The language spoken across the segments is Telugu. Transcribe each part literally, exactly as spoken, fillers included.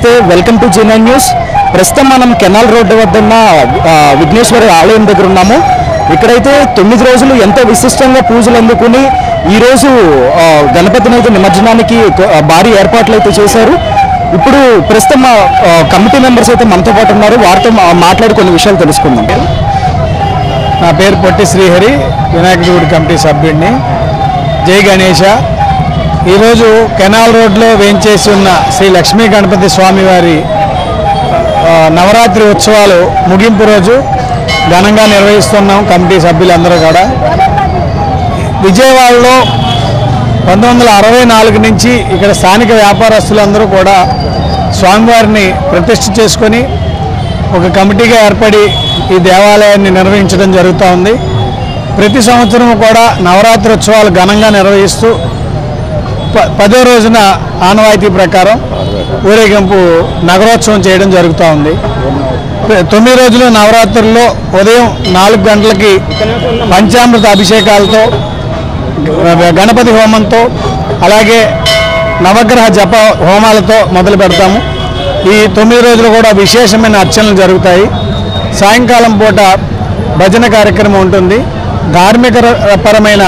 నమస్తే welcome to G nine news. ప్రస్తుతం మనం కెనాల్ రోడ్డు వద్ద ఉన్న విఘ్నేశ్వర ఆలయం దగ్గర ఉన్నాము. ఇక్కడైతే తొమ్మిది రోజులు ఎంతో విశిష్టంగా పూజలు అందుకుని ఈరోజు గణపతిని అయితే నిమజ్జనానికి భారీ ఏర్పాట్లు అయితే చేశారు. ఇప్పుడు ప్రస్తుతం కమిటీ మెంబర్స్ అయితే మనతో పాటు ఉన్నారు. వారితో మాట్లాడి కొన్ని విషయాలు తెలుసుకుందాం. నా పేరు పొట్టి శ్రీహరి, వినాయక గుడి కమిటీ సభ్యుడిని. జై గణేష. ఈరోజు కెనాల్ రోడ్లో వేంచేసి ఉన్న శ్రీ లక్ష్మీ గణపతి స్వామివారి నవరాత్రి ఉత్సవాలు ముగింపు రోజు ఘనంగా నిర్వహిస్తున్నాం కమిటీ సభ్యులందరూ కూడా. విజయవాడలో పంతొమ్మిది వందల అరవై నాలుగు నుంచి ఇక్కడ స్థానిక వ్యాపారస్తులందరూ కూడా స్వామివారిని ప్రతిష్ఠ చేసుకొని ఒక కమిటీగా ఏర్పడి ఈ దేవాలయాన్ని నిర్వహించడం జరుగుతూ ఉంది. ప్రతి సంవత్సరం కూడా నవరాత్రి ఉత్సవాలు ఘనంగా నిర్వహిస్తూ ప పదో రోజున ఆనవాయితీ ప్రకారం ఊరేగింపు నగరోత్సవం చేయడం జరుగుతూ ఉంది. తొమ్మిది రోజులు నవరాత్రుల్లో ఉదయం నాలుగు గంటలకి పంచామృత అభిషేకాలతో, గణపతి హోమంతో, అలాగే నవగ్రహ జప హోమాలతో మొదలు పెడతాము. ఈ తొమ్మిది రోజులు కూడా విశేషమైన అర్చనలు జరుగుతాయి. సాయంకాలం పూట భజన కార్యక్రమం ఉంటుంది. ధార్మిక పరమైన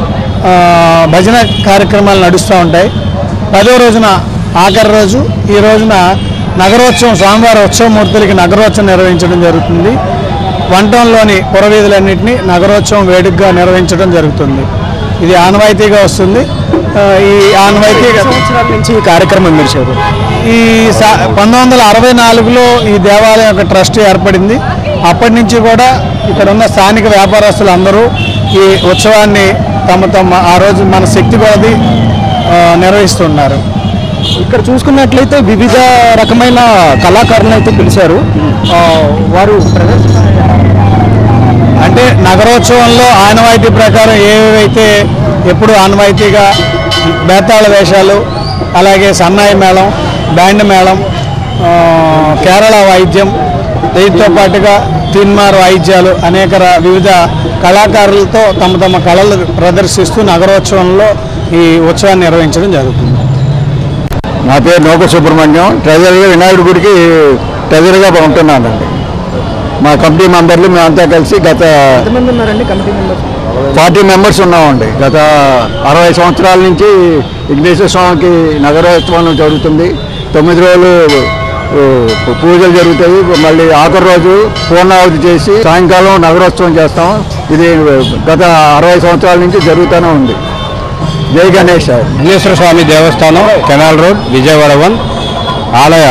భజన కార్యక్రమాలు నడుస్తూ ఉంటాయి. పదో రోజున ఆఖరి రోజు ఈ రోజున నగరోత్సవం, స్వామివారి ఉత్సవమూర్తులకి నగరోత్సవం నిర్వహించడం జరుగుతుంది. వంటంలోని పురవీధులన్నింటినీ నగరోత్సవం వేడుకగా నిర్వహించడం జరుగుతుంది. ఇది ఆనవాయితీగా వస్తుంది. ఈ ఆనవాయితీ సంవత్సరాల నుంచి ఈ కార్యక్రమం నడిచారు. ఈ పంతొమ్మిది వందల అరవై నాలుగులో ఈ దేవాలయం యొక్క ట్రస్ట్ ఏర్పడింది. అప్పటి నుంచి కూడా ఇక్కడ ఉన్న స్థానిక వ్యాపారస్తులు అందరూ ఈ ఉత్సవాన్ని తమ తమ ఆ రోజు మన శక్తి కొలది నిర్వహిస్తున్నారు. ఇక్కడ చూసుకున్నట్లయితే వివిధ రకమైన కళాకారులను అయితే పిలిచారు. వారు అంటే నగరోత్సవంలో ఆనవాయితీ ప్రకారం ఏవైతే ఎప్పుడు ఆనవాయితీగా బేతాళ వేషాలు, అలాగే సన్నాయి మేళం, బ్యాండ్ మేళం, కేరళ వాయిద్యం, దీంతో పాటుగా తిన్మార్ వాయిద్యాలు, అనేక వివిధ కళాకారులతో తమ తమ కళలు ప్రదర్శిస్తూ నగరోత్సవంలో ఈ ఉత్సవాన్ని నిర్వహించడం జరుగుతుంది. నా పేరు నౌక సుబ్రహ్మణ్యం, ట్రెజరీగా వినాయకుడి గుడికి ట్రెజరీగా ఉంటున్నానండి. మా కమిటీ మెంబర్లు మేమంతా కలిసి గత ఫార్టీ మెంబర్స్ ఉన్నామండి. గత అరవై సంవత్సరాల నుంచి విఘ్నేశ్వర స్వామికి నగరోత్సవం జరుగుతుంది. తొమ్మిది రోజులు పూజలు జరుగుతాయి. మళ్ళీ ఆఖరి రోజు పూర్ణావతి చేసి సాయంకాలం నగరోత్సవం చేస్తాం. ఇది గత అరవై సంవత్సరాల నుంచి జరుగుతూనే ఉంది. జై గణేష్. విఘ్నేశ్వర స్వామి దేవస్థానం, కెనాల్ రోడ్, విజయవాడ వన్. ఆలయ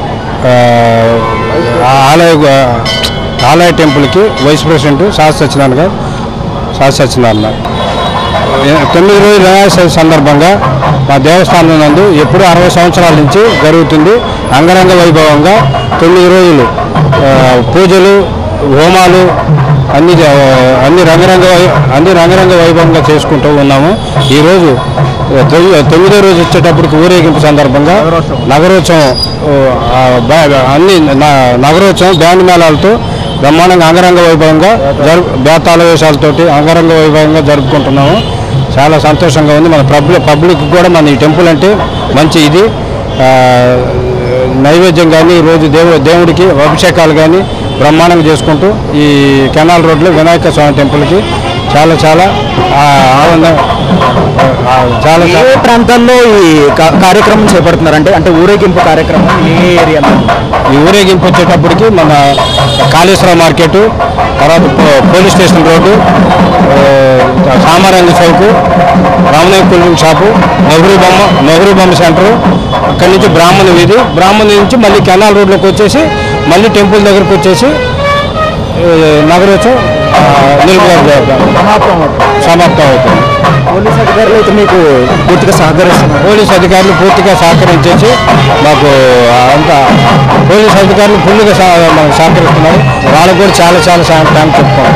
ఆలయ ఆలయ టెంపుల్కి వైస్ ప్రెసిడెంట్ సాస్ సత్యనారాయణ గారు సాస్ సత్యనారాయణ తొమ్మిది రోజుల వినాయక సందర్భంగా మా దేవస్థానం నందు ఎప్పుడు అరవై సంవత్సరాల నుంచి జరుగుతుంది. అంగరంగ వైభవంగా తొమ్మిది రోజులు పూజలు, హోమాలు అన్ని అన్ని రంగరంగ అన్ని రంగరంగ వైభవంగా చేసుకుంటూ ఉన్నాము. ఈరోజు తొమ్మిదో రోజు వచ్చేటప్పటికి ఊరేగింపు సందర్భంగా నగరోత్సవం, అన్ని నగరోత్సవం బ్యాండ్ మేళాలతో బ్రహ్మాండంగా అంగరంగ వైభవంగా జరు బేతాళ వేషాలతోటి అంగరంగ వైభవంగా జరుపుకుంటున్నాము. చాలా సంతోషంగా ఉంది. మన పబ్లిక్ పబ్లిక్ కూడా మన ఈ టెంపుల్ అంటే మంచి ఇది. నైవేద్యం కానీ ఈరోజు దేవు దేవుడికి అభిషేకాలు కానీ బ్రహ్మాండంగా చేసుకుంటూ ఈ కెనాల్ రోడ్లో వినాయక స్వామి టెంపుల్కి చాలా చాలా ఆనందం. చాలా ఏ ప్రాంతాల్లో ఈ కార్యక్రమం చేపడుతున్నారంటే అంటే ఊరేగింపు కార్యక్రమం ఏ ఏరియాలో? ఈ ఊరేగింపు వచ్చేటప్పటికి మన కాళేశ్వర మార్కెట్, తర్వాత పోలీస్ స్టేషన్ రోడ్డు, సామారంగ చౌకు, రామనాయక్ కూలింగ్ షాపు, నెహ్రూ బొమ్మ నెహ్రూ బొమ్మ సెంటరు, అక్కడి నుంచి బ్రాహ్మణ వీధి, బ్రాహ్మణ నుంచి మళ్ళీ కెనాల్ రోడ్లోకి వచ్చేసి మళ్ళీ టెంపుల్ దగ్గరకు వచ్చేసి నగరోత్సవం సమాప్తం సమాప్తం అవుతుంది. పోలీస్ అధికారులు అయితే మీకు పూర్తిగా సహకరిస్తున్నారు. పోలీస్ అధికారులు పూర్తిగా సహకరించేసి మాకు అంతా పోలీస్ అధికారులు ఫుల్గా మాకు సహకరిస్తున్నారు. వాళ్ళకు కూడా చాలా చాలా థ్యాంక్స్ చెప్పుకోవాలి.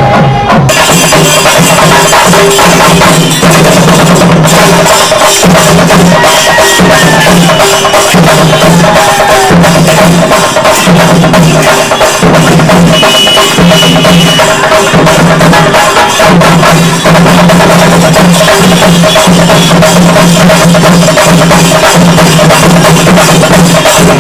We'll be right back.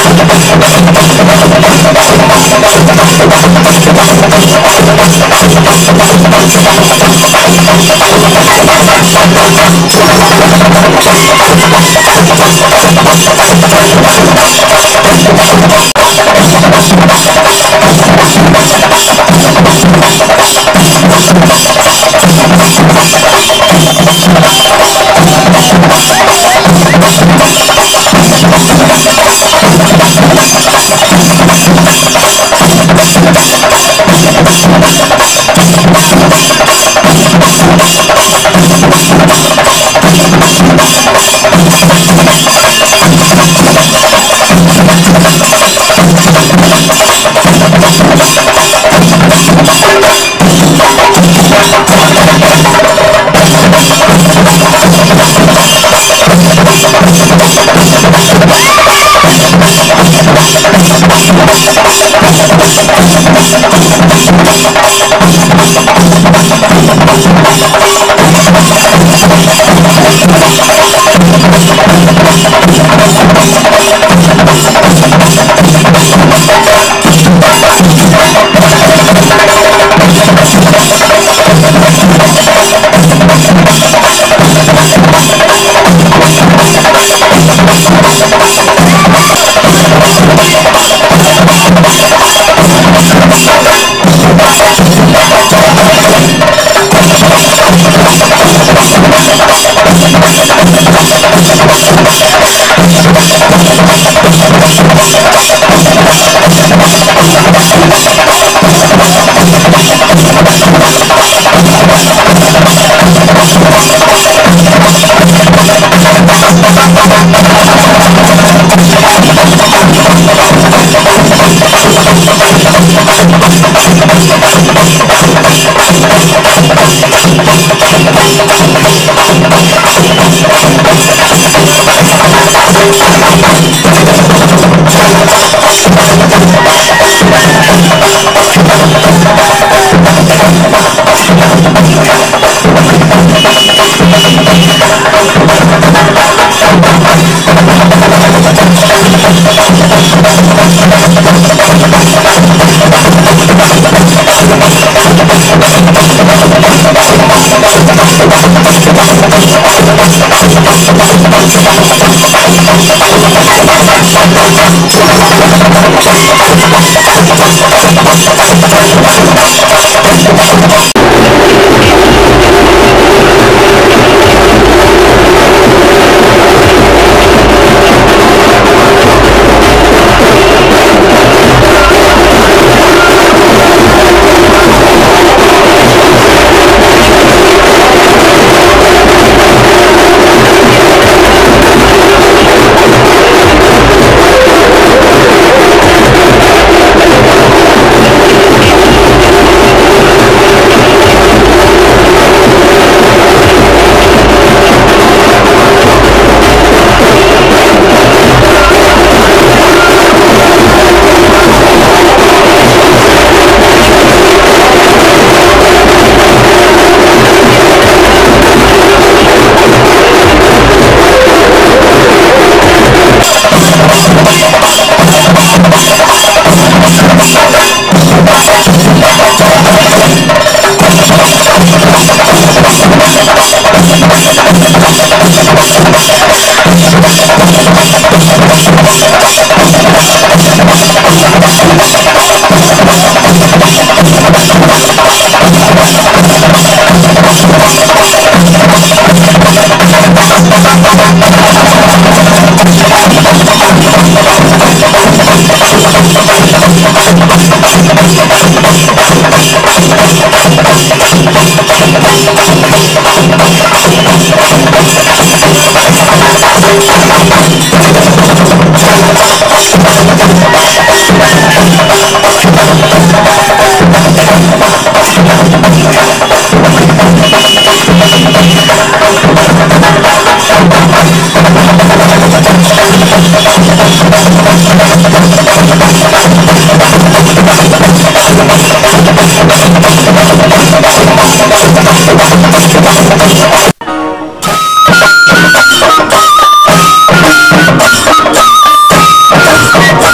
We'll be right back.